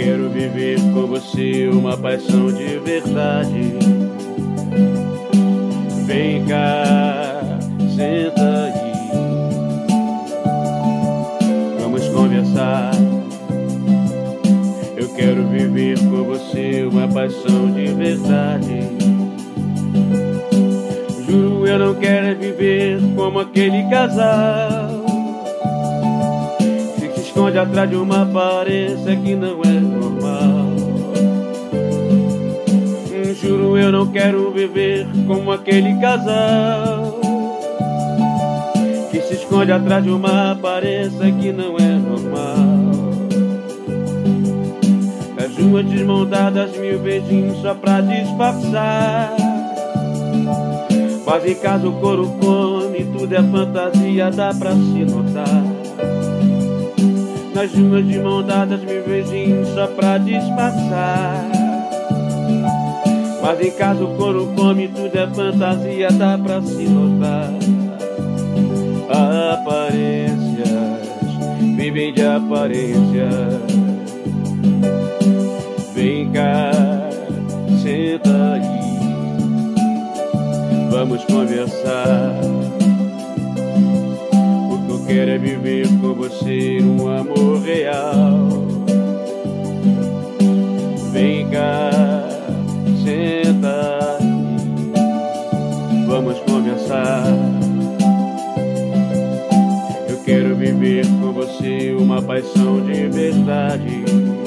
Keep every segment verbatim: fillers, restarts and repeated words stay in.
quero viver com você uma paixão de verdade. Vem cá, senta aí, vamos conversar. Eu quero viver com você uma paixão de verdade. Juro, eu não quero viver como aquele casal que se esconde atrás de uma aparência que não é normal. Juro, eu não quero viver como aquele casal que se esconde atrás de uma aparência que não é normal. As ruas desmontadas, mil beijinhos só pra disfarçar. Mas em casa o couro come, tudo é fantasia, dá pra se notar. Nas ruas desmontadas, mil beijinhos só pra disfarçar. Mas em casa o couro come, tudo é fantasia, dá pra se notar. Aparências vivem de aparências. Vem cá, senta aí, vamos conversar. O que eu quero é viver com você um amor real. Vem cá, senta aí, vamos conversar. Eu quero viver com você uma paixão de verdade.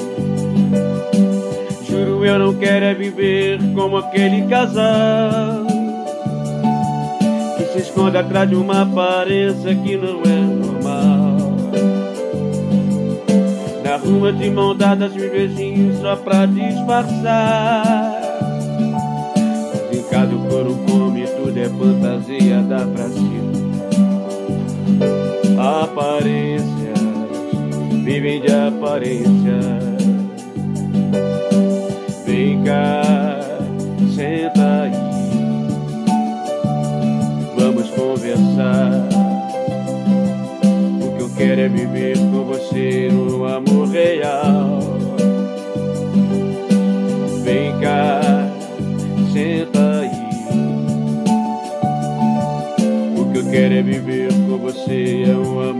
Juro, eu não quero é viver como aquele casal que se esconde atrás de uma aparência que não é normal. Na rua de mão dadas, mil beijinhos só pra disfarçar. Mas em casa o couro come, tudo é fantasia, dá pra se notar. Aparências vivem de aparências. Vem cá, senta aí, vamos conversar. O que eu quero é viver com você no amor real. Vem cá, senta aí. O que eu quero é viver com você é um amor